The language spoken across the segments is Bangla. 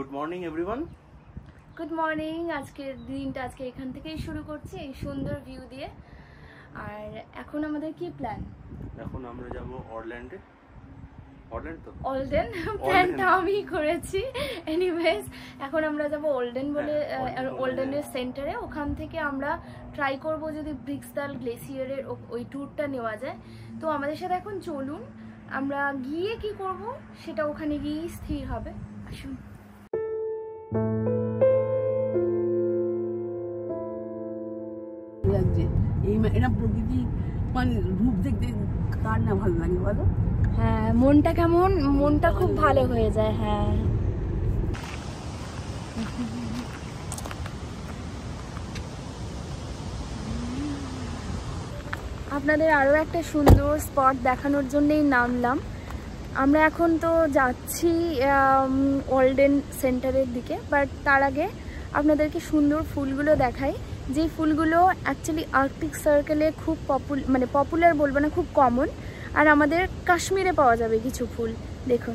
Good morning everyone. Good morning. আজকের দিনটা এখান থেকেই শুরু করছি, এই সুন্দর ভিউ দিয়ে। আর এখন আমাদের কি প্ল্যান? এখন আমরা যাব অরল্যান্ডে। অলডেন প্ল্যানটা আমি করেছি। এনিওয়েজ, এখন আমরা যাব অলডেন বলে, অলডেনের সেন্টারে। ওখান থেকে আমরা ট্রাই করব যদি ব্রিক্সডাল গ্লেসিয়ারের ওই ট্যুরটা নেওয়া যায়। তো আমাদের সাথে এখন চলুন, আমরা গিয়ে কি করব সেটা ওখানে গিয়েই স্থির হবে। আসুন। এটা প্রকৃতি মানে রূপ দেখতে কার না ভালো লাগে বলো? হ্যাঁ, মনটা খুব ভালো হয়ে যায়। হ্যাঁ, আপনাদের আরও একটা সুন্দর স্পট দেখানোর জন্যই নামলাম। আমরা এখন তো যাচ্ছি অলডেন সেন্টারের দিকে, বাট তার আগে আপনাদেরকে সুন্দর ফুলগুলো দেখাই, যে ফুলগুলো অ্যাকচুয়ালি আর্কটিক সার্কেলে খুব পপুলার বলবো না, খুব কমন। আর আমাদের কাশ্মীরে পাওয়া যাবে কিছু ফুল। দেখুন,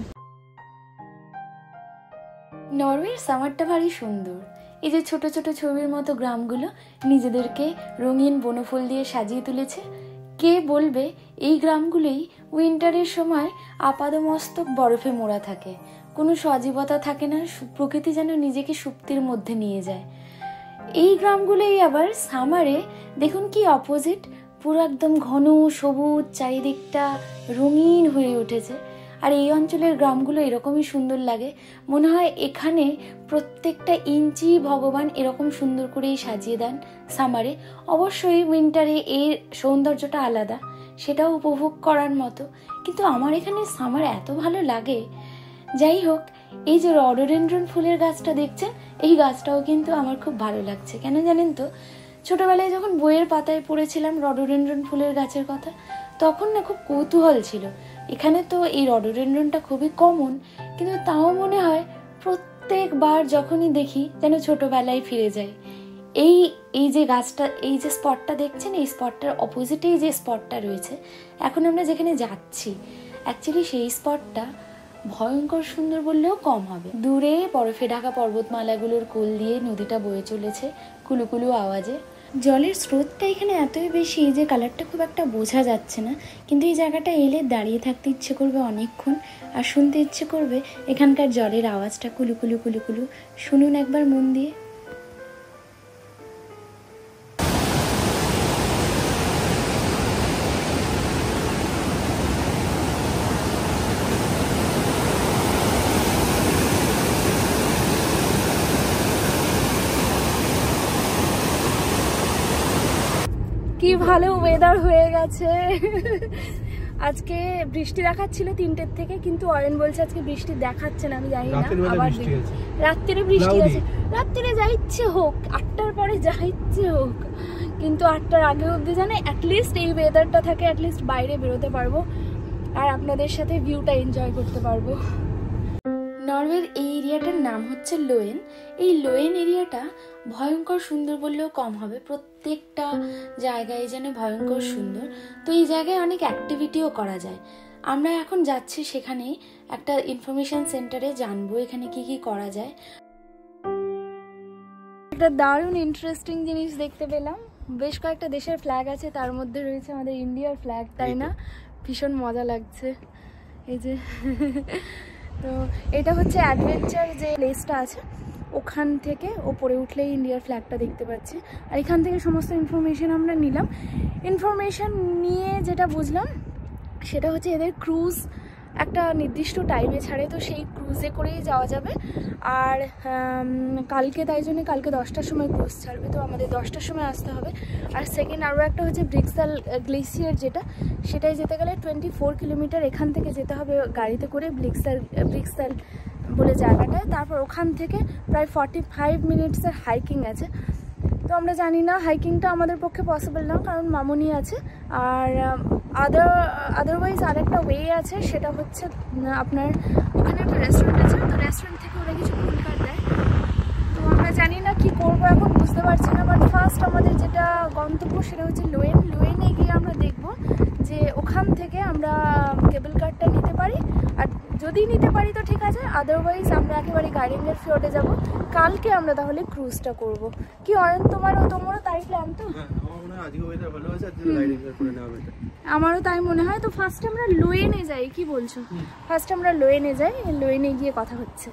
নরওয়ের সামারটা ভারী সুন্দর। এই যে ছোট ছোট ছবির মতো গ্রামগুলো নিজেদেরকে রঙিন বনফুল দিয়ে সাজিয়ে তুলেছে। কে বলবে এই গ্রামগুলোই উইন্টারের সময় আপাদমস্তক বরফে মোড়া থাকে, কোনো সজীবতা থাকে না, প্রকৃতি যেন নিজেকে সুপ্তির মধ্যে নিয়ে যায়। এই গ্রামগুলোই আবার সামারে দেখুন কি অপোজিট, পুরো একদম ঘন সবুজ, চারিদিকটা রঙিন হয়ে উঠেছে। আর এই অঞ্চলের গ্রামগুলো এরকমই সুন্দর লাগে, মনে হয় এখানে প্রত্যেকটা ইঞ্চি ভগবান এরকম সুন্দর করেই সাজিয়ে দেন সামারে। অবশ্যই উইন্টারে এর সৌন্দর্যটা আলাদা, সেটাও উপভোগ করার মতো, কিন্তু আমার এখানে সামার এত ভালো লাগে। যাই হোক, এই যে রডোডেনড্রন ফুলের গাছটা দেখছেন, এই গাছটাও কিন্তু আমার খুব ভালো লাগছে। কেন জানেন তো, ছোটবেলায় যখন বইয়ের পাতায় পড়েছিলাম রডোডেনড্রন ফুলের গাছের কথা, তখন না খুব কৌতূহল ছিল। এখানে তো এই রডোডেনড্রনটা খুবই কমন, কিন্তু তাও মনে হয় প্রত্যেকবার যখনই দেখি যেন ছোটবেলায় ফিরে যাই। এই যে গাছটা, এই যে স্পটটা দেখছেন, এই স্পটটার অপোজিটেই যে স্পটটা রয়েছে এখন আমরা যেখানে যাচ্ছি, অ্যাকচুয়ালি সেই স্পটটা ভয়ঙ্কর সুন্দর বললেও কম হবে। দূরে বরফে ঢাকা পর্বতমালাগুলোর কোল দিয়ে নদীটা বয়ে চলেছে কুলুকুলু আওয়াজে। জলের স্রোতটা এখানে এতই বেশি যে কালারটা খুব একটা বোঝা যাচ্ছে না, কিন্তু এই জায়গাটা এলে দাঁড়িয়ে থাকতে ইচ্ছে করবে অনেকক্ষণ, আর শুনতে ইচ্ছে করবে এখানকার জলের আওয়াজটা, কুলুকুলু কুলুকুলু। শুনুন একবার মন দিয়ে। কি ভালো ওয়েদার হয়ে গেছে। আজকে বৃষ্টি দেখাচ্ছিল 3টের থেকে, কিন্তু অয়ন বলছে আজকে বৃষ্টি দেখাচ্ছে না। আমি জানি না, আবার রাত্রিরে বৃষ্টি আছে। রাত্রিরে যা ইচ্ছে হোক, 8টার পরে যা ইচ্ছে হোক, কিন্তু 8টার আগে অবধি জানে অ্যাটলিস্ট এই ওয়েদারটা থাকে, অ্যাটলিস্ট বাইরে বেরোতে পারবো আর আপনাদের সাথে ভিউটা এনজয় করতে পারবো। নরওয়ের এই এরিয়াটার নাম হচ্ছে লোয়েন। এই লোয়েন এরিয়াটা ভয়ঙ্কর সুন্দর বললেও কম হবে, প্রত্যেকটা জায়গায় যেন ভয়ঙ্কর সুন্দর। তো এই জায়গায় অনেক অ্যাক্টিভিটিও করা যায়। আমরা এখন যাচ্ছি সেখানে একটা ইনফরমেশন সেন্টারে, জানবো এখানে কি কি করা যায়। একটা দারুণ ইন্টারেস্টিং জিনিস দেখতে পেলাম, বেশ কয়েকটা দেশের ফ্ল্যাগ আছে, তার মধ্যে রয়েছে আমাদের ইন্ডিয়ার ফ্ল্যাগ, তাই না? ভীষণ মজা লাগছে। এই যে তো এটা হচ্ছে অ্যাডভেঞ্চার যে প্লেসটা আছে, ওখান থেকে ওপরে উঠলেই ইন্ডিয়ার ফ্ল্যাগটা দেখতে পাচ্ছি। আর এখান থেকে সমস্ত ইনফরমেশন আমরা নিলাম। ইনফরমেশন নিয়ে যেটা বুঝলাম সেটা হচ্ছে এদের ক্রুজ একটা নির্দিষ্ট টাইমে ছাড়ে, তো সেই ক্রুজে করেই যাওয়া যাবে। আর কালকে, তাই জন্য কালকে 10টার সময় ক্রুজ ছাড়বে, তো আমাদের 10টার সময় আসতে হবে। আর সেকেন্ড আরও একটা হচ্ছে ব্রিক্সডাল গ্লেসিয়ার, সেটাই যেতে গেলে 24 কিলোমিটার এখান থেকে যেতে হবে গাড়িতে করে ব্রিক্সডাল বলে জায়গাটায়। তারপর ওখান থেকে প্রায় 45 মিনিটসের হাইকিং আছে। তো আমরা জানি না, হাইকিংটা আমাদের পক্ষে পসিবল না, কারণ মামনি আছে। আর আদারওয়াইজ আরেকটা ওয়ে আছে, সেটা হচ্ছে আপনার ওখানে একটা রেস্টুরেন্ট আছে, তো রেস্টুরেন্ট থেকে ওরা কিছু ফুল কাট দেয়। তো আমরা জানি না কি করবো এখন, বুঝতে পারছি না। বাট ফার্স্ট আমাদের যেটা গন্তব্য সেটা হচ্ছে লোয়েনে গিয়ে আমরা দেখব যে ওখান থেকে আমরা কেবল কারটা নিতে পারি আর যদি নিতে পারি তো ঠিক আছে, আদারওয়াইজ আমরা একেবারে গাইডিংয়ের ফিওর্ডে যাব। কালকে আমরা তাহলে ক্রুজটা করব। কি অয়ন, তোমারও তাই প্ল্যান তো? আমারও তাই মনে হয়। তো ফার্স্ট আমরা লোয়েনে যাই, কি বলছো? ফার্স্ট আমরা লোয়েনে যাই, লোয়েনে গিয়ে কথা হচ্ছে।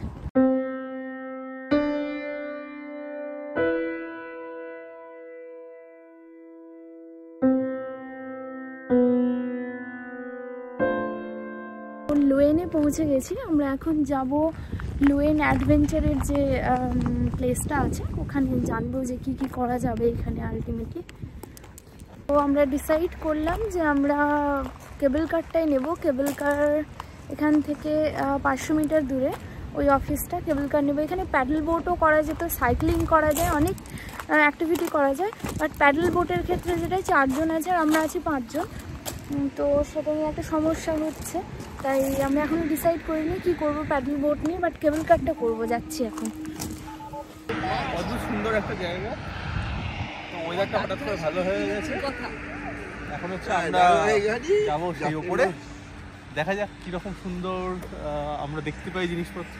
লোয়েনে পৌঁছে গেছি আমরা। এখন যাব লোয়েন অ্যাডভেঞ্চারের যে প্লেসটা আছে, ওখানে জানবো যে কি কি করা যাবে এখানে আলটিমেটলি। তো আমরা ডিসাইড করলাম যে আমরা কেবল কারটাই নেব। কেবল কার এখান থেকে 500 মিটার দূরে ওই অফিসটা, কেবল কার নেব। এখানে প্যাডেল বোটও করা যেত, সাইক্লিং করা যায়, অনেক অ্যাক্টিভিটি করা যায়। বাট প্যাডেল বোটের ক্ষেত্রে যেটাই 4 জন আছে আর আমরা আছি 5 জন, তো সেটা নিয়ে একটা সমস্যা হচ্ছে। তাই আমরা এখনো ডিসাইড করিনি কি করব প্যাডেল বোট নিয়ে, বাট কেবল কারটা করবো। যাচ্ছি এখন। কত সুন্দর একটা জায়গা, তো ওয়েদারটা হঠাৎ করে ভালো হয়ে গেছে। এখন হচ্ছে আমরা যাবো সেই উপরে, দেখা যাক কিরকম সুন্দর আমরা দেখতে পাই জিনিসপত্র।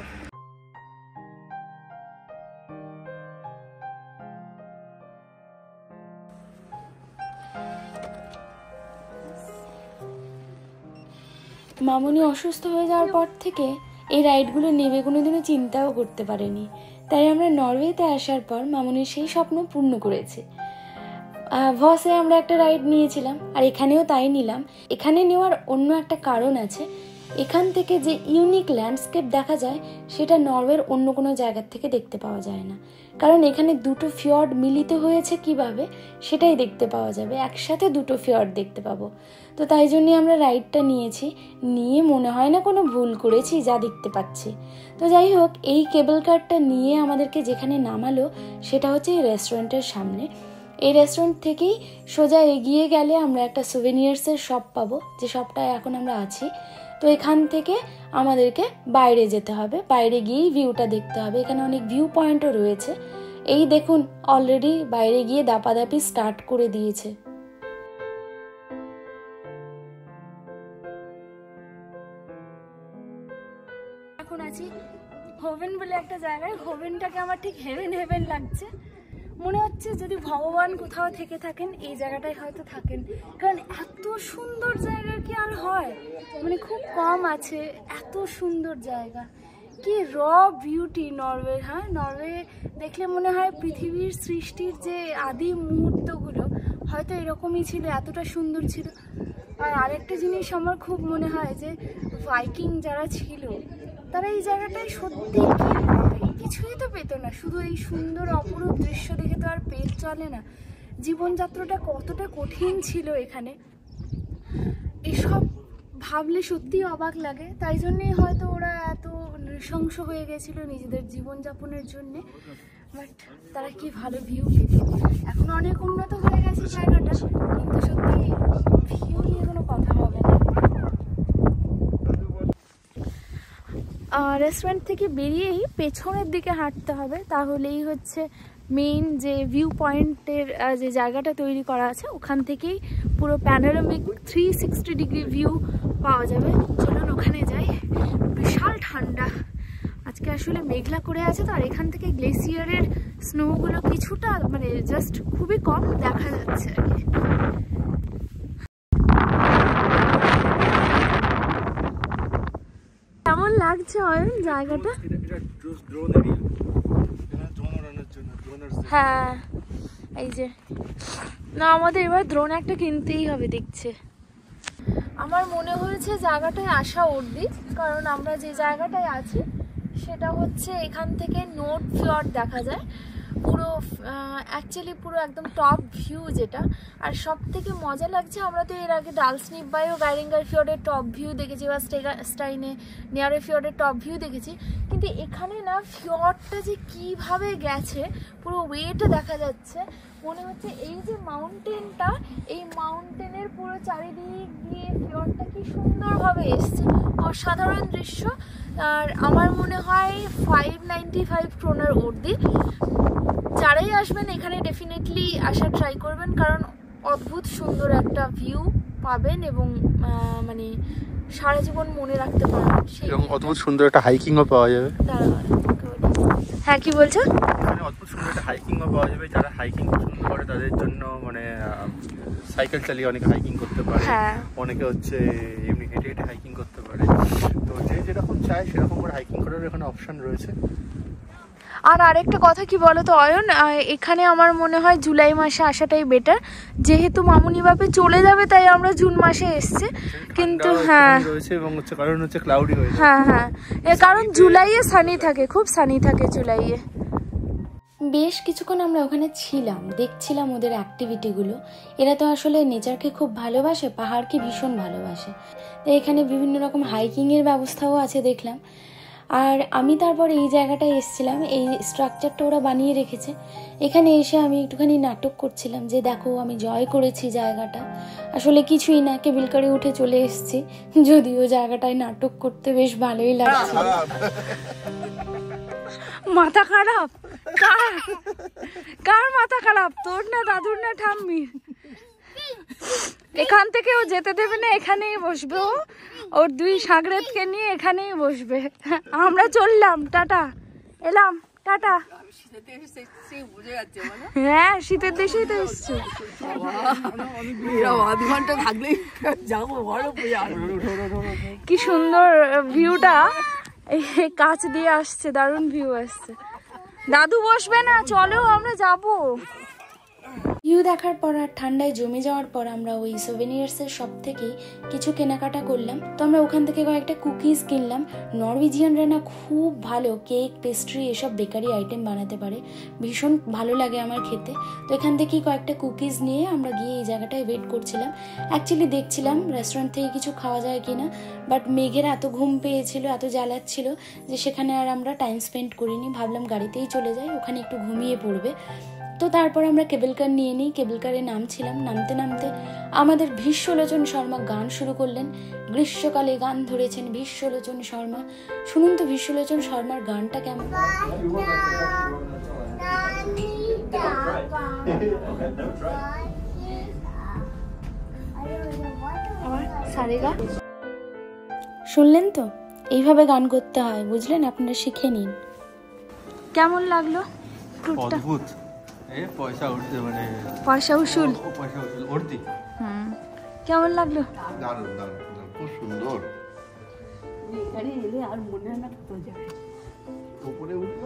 মামনি অসুস্থ হয়ে যাওয়ার পর থেকে এই রাইডগুলো নেবে কোনোদিনও চিন্তাও করতে পারেনি। তাই আমরা নরওয়েতে আসার পর মামনির সেই স্বপ্ন পূর্ণ করেছে। ভসে আমরা একটা রাইড নিয়েছিলাম, আর এখানেও তাই নিলাম। এখানে নেওয়ার অন্য একটা কারণ আছে, এখান থেকে যে ইউনিক ল্যান্ডস্কেপ দেখা যায় সেটা নরওয়ের অন্য কোনো জায়গার থেকে দেখতে পাওয়া যায় না। কারণ এখানে দুটো ফিয়র্ড মিলিত হয়েছে কিভাবে সেটাই দেখতে পাওয়া যাবে, একসাথে দুটো ফিয়র্ড দেখতে পাবো। তো তাই জন্যই আমরা রাইডটা নিয়েছি, নিয়ে মনে হয় না কোনো ভুল করেছি যা দেখতে পাচ্ছি। তো যাই হোক, এই কেবল কারটা নিয়ে আমাদেরকে যেখানে নামালো সেটা হচ্ছে এই রেস্টুরেন্টের সামনে। এই রেস্টুরেন্ট থেকেই সোজা এগিয়ে গেলে আমরা একটা সুভেনিয়ার্সের শপ পাবো, যে শপটায় এখন আমরা আছি। তো এখান থেকে আমাদেরকে বাইরে যেতে হবে, বাইরে গিয়েই ভিউটা দেখতে হবে। এখানে অনেক ভিউ পয়েন্টও রয়েছে। এই দেখুন, অলরেডি বাইরে গিয়ে দাপাদাপি স্টার্ট করে দিয়েছে। এখন আছি হোভেন বলে একটা জায়গায়। হোভেনটাকে আমার ঠিক হেভেন হেভেন লাগছে। মনে হচ্ছে যদি ভগবান কোথাও থেকে থাকেন এই জায়গাটায় হয়তো থাকেন, কারণ এত সুন্দর জায়গা কি আর হয়, মানে খুব কম আছে এত সুন্দর জায়গা। কি র বিউটি নরওয়ে। হ্যাঁ, নরওয়ে দেখলে মনে হয় পৃথিবীর সৃষ্টির যে আদি মুহূর্তগুলো হয়তো এরকমই ছিল, এতটা সুন্দর ছিল। আর আরেকটা জিনিস আমার খুব মনে হয় যে ভাইকিং যারা ছিল তারা এই জায়গাটায় সত্যি কিছুই তো পেত না, শুধু এই সুন্দর অপরূপ দৃশ্য দেখে তো আর পেট চলে না। জীবনযাত্রাটা কতটা কঠিন ছিল এখানে, এসব ভাবলে সত্যিই অবাক লাগে। তাই জন্যই হয়তো ওরা এত নৃশংস হয়ে গেছিল নিজেদের জীবনযাপনের জন্যে। বাট তারা কি ভালো ভিউ পেত। এখন অনেক উন্নত হয়ে গেছে জায়গাটা, কিন্তু সত্যি ভিউ নিয়ে কোনো কথা হবে না। রেস্টুরেন্ট থেকে বেরিয়েই পেছনের দিকে হাঁটতে হবে, তাহলেই হচ্ছে মেইন যে ভিউ পয়েন্টের যে জায়গাটা তৈরি করা আছে ওখান থেকেই পুরো প্যানোরামিক 360 ডিগ্রি ভিউ পাওয়া যাবে। চলুন ওখানে যাই। বিশাল ঠান্ডা আজকে, আসলে মেঘলা করে আছে তো। আর এখান থেকে গ্লেসিয়ারের স্নোগুলো কিছুটা মানে জাস্ট খুবই কম দেখা যাচ্ছে আর কি। কেমন লাগছে অয়ন জায়গাটা? হ্যাঁ, এই যে না, আমাদের এবার ড্রোন একটা কিনতেই হবে দেখছে। আমার মনে হয়েছে জায়গাটায় আসা অবধি, কারণ আমরা যে জায়গাটায় আছি সেটা হচ্ছে এখান থেকে নোট ফিয়র্ড দেখা যায় পুরো, অ্যাকচুয়ালি পুরো একদম টপ ভিউ যেটা। আর সব থেকে মজা লাগছে, আমরা তো এর আগে ডালসনিপ বাই ও গাইরিঙ্গার ফিয়র্ডের টপ ভিউ দেখেছি, বা স্টাইনে নিয়ারে ফিয়র্ডের টপ ভিউ দেখেছি, কিন্তু এখানে না ফিয়র্ডটা যে কীভাবে গেছে পুরো ওয়েটা দেখা যাচ্ছে। মনে হচ্ছে এই যে মাউন্টেনটা, এই মাউন্টেনের পুরো চারিদিক দিয়ে ফিয়র্ডটা কি সুন্দরভাবে এসছে, অসাধারণ দৃশ্য। আর আমার মনে হয় 595 ক্রোনার অবধি। যারাই আসবেন এখানে ডেফিনেটলি আসার ট্রাই করবেন, কারণ অদ্ভুত সুন্দর একটা ভিউ পাবেন এবং মানে সারা জীবন মনে রাখতে পারবেন। এবং অদ্ভুত সুন্দর একটা হাইকিংও পাওয়া যাবে। হ্যাঁ, কি বলছো? মানে অদ্ভুত সুন্দর একটা হাইকিংও পাওয়া যাবে, যারা হাইকিং পছন্দ করে তাদের জন্য। মানে সাইকেল চালিয়ে অনেকে হাইকিং করতে পারে, অনেকে হচ্ছে এমনি হেঁটে হেঁটে হাইকিং করতে পারে। তো যে যেরকম চায় সেরকম করে হাইকিং করার এখানে অপশন রয়েছে। আর আরেকটা কথা কি বলতো অয়ন, এখানে আমার মনে হয় জুলাই মাসে আসাটাই বেটার, যেহেতু মামুনি বাপে চলে যাবে তাই আমরা জুন মাসে এসেছি। কিন্তু হ্যাঁ রয়েছে এবং হচ্ছে কারণ হচ্ছে ক্লাউডি হয়ে যায়। হ্যাঁ, কারণ জুলাইয়ে সানি থাকে, খুব সানি থাকে জুলাইয়ে। বেশ কিছুক্ষণ আমরা ওখানে ছিলাম, দেখছিলাম ওদের অ্যাক্টিভিটিগুলো। এরা তো আসলে নেচারকে খুব ভালোবাসে, পাহাড়কে ভীষণ ভালোবাসে। তো এখানে বিভিন্ন রকম হাইকিংয়ের ব্যবস্থাও আছে দেখলাম। আর আমি তারপর এই জায়গাটায় এসেছিলাম, এই স্ট্রাকচারটা ওরা বানিয়ে রেখেছে। এখানে এসে আমি একটুখানি নাটক করছিলাম যে দেখো আমি জয় করেছি জায়গাটা। আসলে কিছুই না, কেবিল কারে উঠে চলে এসেছি, যদিও জায়গাটায় নাটক করতে বেশ ভালোই লাগছে। মাথা খারাপ? কার মাথা খারাপ, তোর না দাদুর না ঠাম্মির? এখান থেকে ও যেতে দেবে না, এখানেই বসবে। ওর দুই সাগরেদকে নিয়ে এখানেই বসবে। আমরা চললাম, টাটা, এলাম, টাটা। হ্যাঁ, শীতের দেশেই তো এসছো। আধ ঘন্টা থাকলেই যাবো, কি সুন্দর ভিউটা, কাছ দিয়ে আসছে, দারুণ ভিউ আসছে। দাদু বসবে না, চলো আমরা যাবো। ভিউ দেখার পর আর ঠান্ডায় জমে যাওয়ার পর আমরা ওই সোভেনিয়ার্সের শপ থেকেই কিছু কেনাকাটা করলাম। তো আমরা ওখান থেকে কয়েকটা কুকিজ কিনলাম। নরওয়েজিয়ানরা না খুব ভালো কেক, পেস্ট্রি এসব বেকারি আইটেম বানাতে পারে, ভীষণ ভালো লাগে আমার খেতে। তো এখান থেকেই কয়েকটা কুকিজ নিয়ে আমরা গিয়ে এই জায়গাটায় ওয়েট করছিলাম। অ্যাকচুয়ালি দেখছিলাম রেস্টুরেন্ট থেকে কিছু খাওয়া যায় কিনা, বাট মেঘের এত ঘুম পেয়েছিল, এত জ্বালাচ্ছিল যে সেখানে আর আমরা টাইম স্পেন্ড করিনি। ভাবলাম গাড়িতেই চলে যাই, ওখানে একটু ঘুমিয়ে পড়বে। তো তারপর আমরা কেবল কার নিয়ে নিই, কেবল কারে নামছিলাম। নামতে নামতে আমাদের বিশ্বলোচন শর্মা গান শুরু করলেন। গ্রীষ্মকালে গান ধরেছেন বিশ্বলোচন শর্মা। শুনুন তো বিশ্বলোচন শর্মার গানটা কেমন। শুনলেন তো, এইভাবে গান করতে হয়, বুঝলেন? আপনারা শিখে নিন। কেমন লাগলো? অদ্ভুত। পয়সা উঠতে মানে পয়সা উসুল উঠতি। কেমন লাগলো? দারুণ দারুণ, খুব সুন্দর। এখানে এলে আর মনে হয় না তো যায় উপরে উঠলো।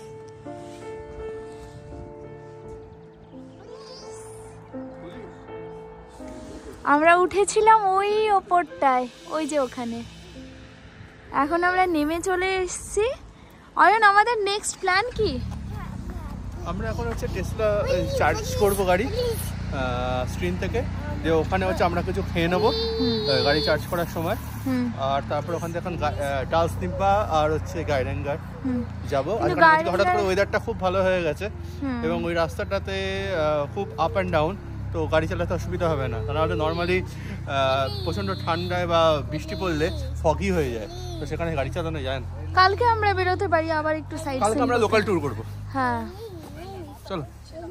আমরা উঠেছিলাম ওই ওপরটায়, ওই যে ওখানে। এখন আমরা নেমে চলে এসেছি। অয়ন, আমাদের নেক্সট প্ল্যান কি? আমরা এখন হচ্ছে টেসলা চার্জ করবো গাড়ি স্ক্রিন থেকে, যে ওখানে হচ্ছে আমরা কিছু খেয়ে নেবো গাড়ি চার্জ করার সময়। আর তারপর ওখান থেকে এখন ডালসনিপা আর হচ্ছে গাইডেনগার যাবো। আজকে হঠাৎ করে ওয়েদারটা খুব ভালো হয়ে গেছে এবং ওই রাস্তাটাতে খুব আপ অ্যান্ড ডাউন, তো গাড়ি চালাতে অসুবিধা হবে না। তাহলে নর্মালি প্রচণ্ড ঠান্ডায় বা বৃষ্টি পড়লে ফগি হয়ে যায়, তো সেখানে গাড়ি চালানো যায় না। কালকে আমরা বেরোতে পারি আবার একটু সাইড, কালকে আমরা লোকাল ট্যুর করবো। হ্যাঁ চলো।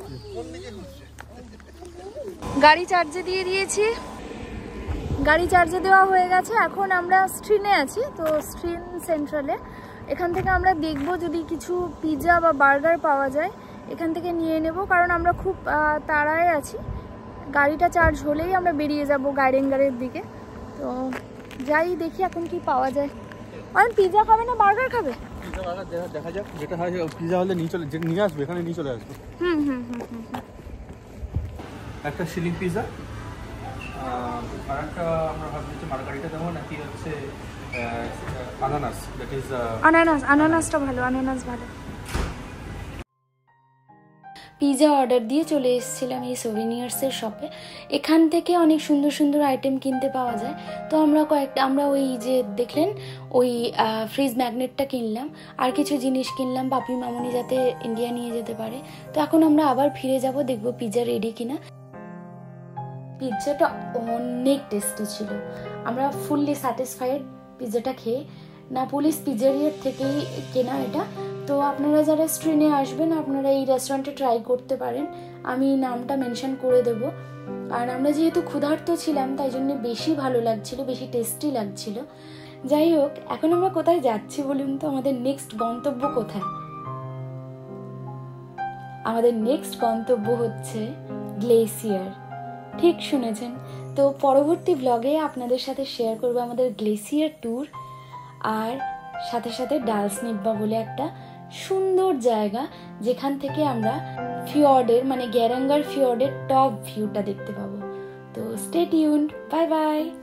গাড়ি চার্জে দিয়ে দিয়েছি, গাড়ি চার্জে দেওয়া হয়ে গেছে। এখন আমরা স্ট্রিনে আছি, তো স্ট্রিন সেন্ট্রালে। এখান থেকে আমরা দেখব যদি কিছু পিৎজা বা বার্গার পাওয়া যায়, এখান থেকে নিয়ে নেব, কারণ আমরা খুব তাড়ায় আছি। গাড়িটা চার্জ হলেই আমরা বেরিয়ে যাব গাইডেনগারের দিকে। তো যাই দেখি এখন কি পাওয়া যায়। আর পিৎজা খাবে না বার্গার খাবে? দেখা যাক, যেটা হয় পিৎজা হলে নিয়ে আসবে, এখানে নিয়ে চলে আসবে। একটা সিলিং পিৎজা, আর একটা আমরা ভাবছি মার্গারিটা দেবো, নাকি হচ্ছে আনানাস। দ্যাট ইজ আনানাসটা ভালো, আনানাস ভালো। পিৎজা অর্ডার দিয়ে চলে এসেছিলাম এই সোভেনিয়ার্সের শপে। এখান থেকে অনেক সুন্দর সুন্দর আইটেম কিনতে পাওয়া যায়। তো আমরা ওই যে দেখলেন ওই ফ্রিজ ম্যাগনেটটা কিনলাম, আর কিছু জিনিস কিনলাম পাপি মামুনি যাতে ইন্ডিয়া নিয়ে যেতে পারে। তো এখন আমরা আবার ফিরে যাব, দেখবো পিৎজা রেডি কিনা। পিৎজাটা অনেক টেস্টি ছিল, আমরা ফুললি স্যাটিসফাইড পিৎজাটা খেয়ে। নাপোলিস পিৎজারিয়ার থেকেই কেনা এটা। তো আপনারা যারা স্ট্রিনে আসবেন আপনারা এই রেস্টুরেন্টে ট্রাই করতে পারেন, আমি নামটা মেনশন করে দেব। আর আমরা যেহেতু ক্ষুধার্ত ছিলাম তাই জন্য বেশি ভালো লাগছিল, বেশি টেস্টি লাগছিল। যাই হোক, এখন আমরা কোথায় যাচ্ছি বলুন তো? আমাদের নেক্সট গন্তব্য কোথায়? আমাদের নেক্সট গন্তব্য হচ্ছে গ্লেসিয়ার। ঠিক শুনেছেন। তো পরবর্তী ব্লগে আপনাদের সাথে শেয়ার করবো আমাদের গ্লেসিয়ার ট্যুর, আর সাথে সাথে ডালসনিব্বা বলে একটা সুন্দর জায়গা যেখান থেকে আমরা ফিয়র্ডের মানে গ্যারাঙ্গার ফিয়র্ডের টপ ভিউটা দেখতে পাবো। তো স্টে টিউনড, বাই বাই।